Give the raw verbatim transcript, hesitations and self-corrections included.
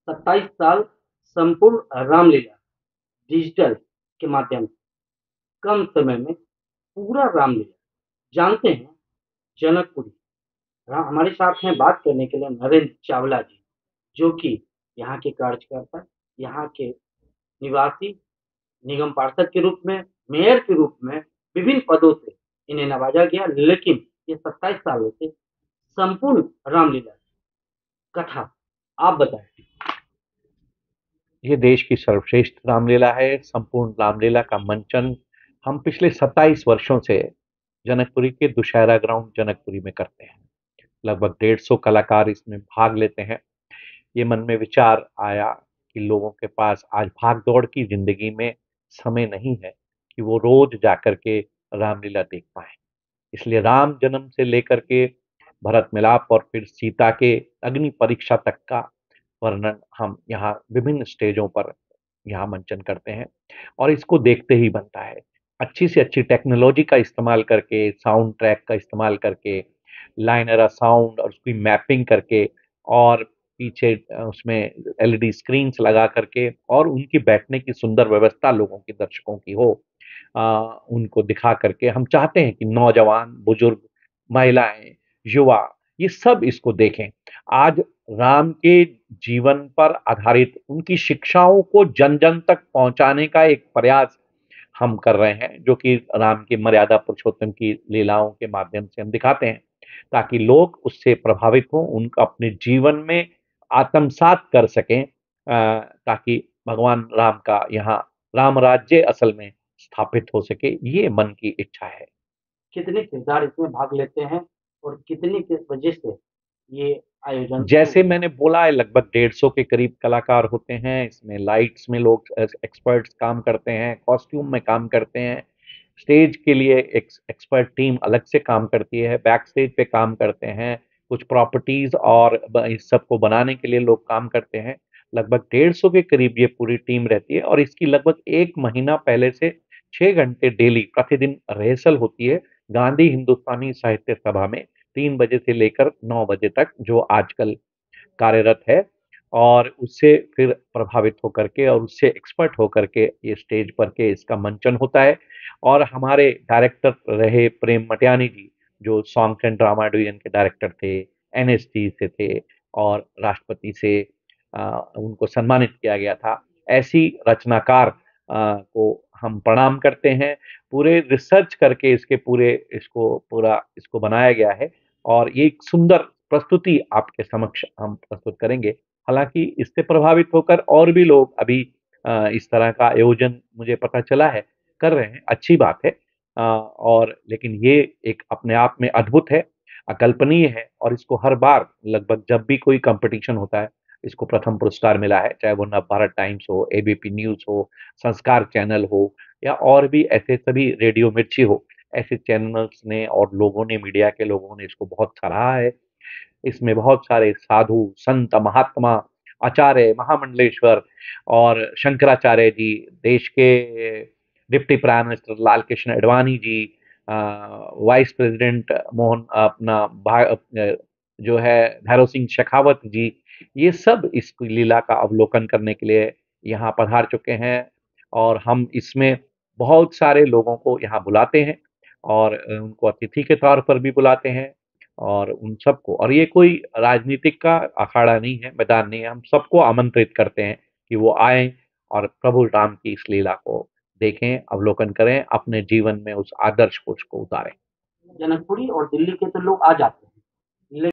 सत्ताईस साल संपूर्ण रामलीला डिजिटल के माध्यम से कम समय में पूरा रामलीला जानते हैं जनकपुरी। हाँ, हमारे साथ हैं बात करने के लिए नरेंद्र चावला जी, जो कि यहाँ के कार्यकर्ता, यहाँ के निवासी, निगम पार्षद के रूप में, मेयर के रूप में विभिन्न पदों से इन्हें नवाजा गया, लेकिन ये सत्ताईस सालों से संपूर्ण रामलीला कथा आप बताएं। ये देश की सर्वश्रेष्ठ रामलीला है। संपूर्ण रामलीला का मंचन हम पिछले सत्ताईस वर्षों से जनकपुरी के दुशहरा ग्राउंड जनकपुरी में करते हैं। लगभग डेढ़ सौ कलाकार इसमें भाग लेते हैं। ये मन में विचार आया कि लोगों के पास आज भाग दौड़ की जिंदगी में समय नहीं है कि वो रोज जाकर के रामलीला देख पाए। इसलिए राम जन्म से लेकर के भरत मिलाप और फिर सीता के अग्नि परीक्षा तक का वर्णन हम यहाँ विभिन्न स्टेजों पर यहाँ मंचन करते हैं और इसको देखते ही बनता है। अच्छी से अच्छी टेक्नोलॉजी का इस्तेमाल करके, साउंड ट्रैक का इस्तेमाल करके, लाइनरा साउंड और उसकी मैपिंग करके और पीछे उसमें एलईडी स्क्रीन्स लगा करके और उनकी बैठने की सुंदर व्यवस्था लोगों की, दर्शकों की हो, आ, उनको दिखा करके हम चाहते हैं कि नौजवान, बुजुर्ग, महिलाएं, युवा ये सब इसको देखें। आज राम के जीवन पर आधारित उनकी शिक्षाओं को जन जन तक पहुंचाने का एक प्रयास हम कर रहे हैं, जो कि राम की मर्यादा पुरुषोत्तम की लीलाओं के माध्यम से हम दिखाते हैं, ताकि लोग उससे प्रभावित हों, उनका अपने जीवन में आत्मसात कर सकें, ताकि भगवान राम का यहाँ राम राज्य असल में स्थापित हो सके। ये मन की इच्छा है। कितने किरदार इसमें भाग लेते हैं और कितनी किस वजह से ये आयोजन जैसे मैंने बोला है, लगभग डेढ़ सौ के करीब कलाकार होते हैं। इसमें लाइट्स में लोग एक्सपर्ट्स काम करते हैं, कॉस्ट्यूम में काम करते हैं, स्टेज के लिए एक एक्सपर्ट टीम अलग से काम करती है, बैक स्टेज पे काम करते हैं, कुछ प्रॉपर्टीज और इस सब को बनाने के लिए लोग काम करते हैं। लगभग डेढ़ सौ के करीब ये पूरी टीम रहती है और इसकी लगभग एक महीना पहले से छः घंटे डेली प्रतिदिन रिहर्सल होती है गांधी हिंदुस्तानी साहित्य सभा में, तीन बजे से लेकर नौ बजे तक, जो आजकल कार्यरत है। और उससे फिर प्रभावित होकर के और उससे एक्सपर्ट होकर के ये स्टेज पर के इसका मंचन होता है। और हमारे डायरेक्टर रहे प्रेम मटियानी जी, जो सॉन्ग्स एंड ड्रामा डिवीजन के डायरेक्टर थे, एनएसडी से थे और राष्ट्रपति से आ, उनको सम्मानित किया गया था। ऐसी रचनाकार आ, को हम प्रणाम करते हैं। पूरे रिसर्च करके इसके पूरे इसको पूरा इसको बनाया गया है और ये एक सुंदर प्रस्तुति आपके समक्ष हम प्रस्तुत करेंगे। हालांकि इससे प्रभावित होकर और भी लोग अभी अ, इस तरह का आयोजन मुझे पता चला है कर रहे हैं, अच्छी बात है। अ, और लेकिन ये एक अपने आप में अद्भुत है, अकल्पनीय है और इसको हर बार लगभग जब भी कोई कंपटीशन होता है इसको प्रथम पुरस्कार मिला है, चाहे वो नवभारत टाइम्स हो, एबीपी न्यूज हो, संस्कार चैनल हो या और भी ऐसे सभी, रेडियो मिर्ची हो, ऐसे चैनल्स ने और लोगों ने, मीडिया के लोगों ने इसको बहुत सराहा है। इसमें बहुत सारे साधु, संत, महात्मा, आचार्य, महामंडलेश्वर और शंकराचार्य जी, देश के deputy prime minister Lal Krishna Advani ji, vice president Mohan अपना भा- जो है भैरव सिंह शेखावत जी, ये सब इस लीला का अवलोकन करने के लिए यहाँ पधार चुके हैं। और हम इसमें बहुत सारे लोगों को यहाँ बुलाते हैं और उनको अतिथि के तौर पर भी बुलाते हैं और उन सबको, और ये कोई राजनीतिक का अखाड़ा नहीं है, मैदान नहीं है, हम सबको आमंत्रित करते हैं कि वो आए और प्रभु राम की इस लीला को देखें, अवलोकन करें, अपने जीवन में उस आदर्श को उसको उतारें। जनकपुरी और दिल्ली के तो लोग आ जाते हैं।